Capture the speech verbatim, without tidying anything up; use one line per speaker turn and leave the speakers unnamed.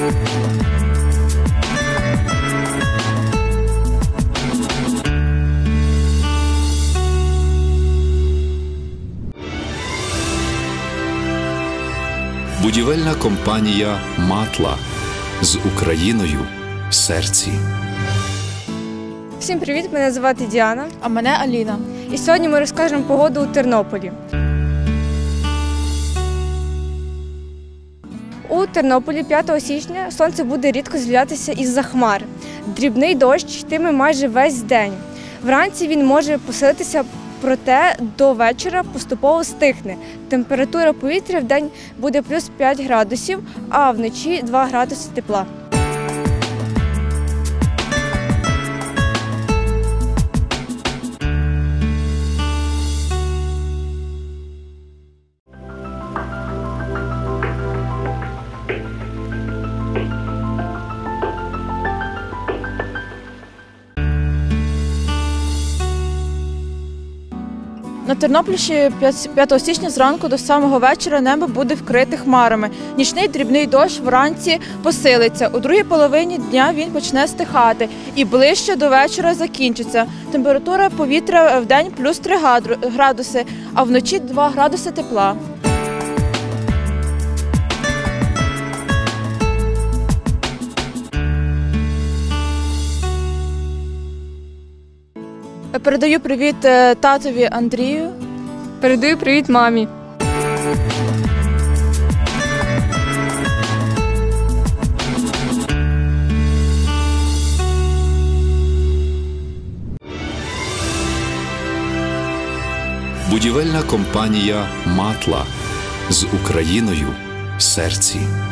Будівельна компанія «Матла» з Україною в серці.
Всім привіт! Мене звати Діана.
А мене Аліна.
І сьогодні ми розкажемо погоду у Тернополі. У Тернополі п'ятого січня сонце буде рідко з'являтися із-за хмар. Дрібний дощ йтиме майже весь день. Вранці він може посилитися, проте до вечора поступово стихне. Температура повітря в день буде плюс п'ять градусів, а вночі два градуси тепла.
На Тернопільщині п'ятого січня зранку до самого вечора небо буде вкрите хмарами. Нічний дрібний дощ вранці посилиться. У другій половині дня він почне стихати і ближче до вечора закінчиться. Температура повітря в день плюс три градуси, а вночі два градуси тепла. Передаю привіт татові Андрію.
Передаю привіт мамі.
Будівельна компанія «Матла» з Україною в серці.